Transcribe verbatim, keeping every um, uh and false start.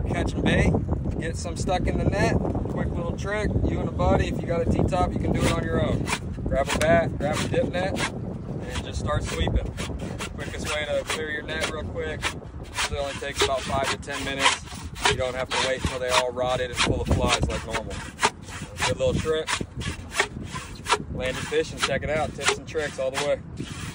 catching bait, get some stuck in the net. Quick little trick, you and a buddy, if you got a T-top, you can do it on your own. Grab a bat, grab a dip net, and just start sweeping. Quickest way to clear your net real quick. Usually only takes about five to ten minutes. You don't have to wait until they all rotted and full of flies like normal. Good little trick. Landed fish and check it out. Tips and tricks all the way.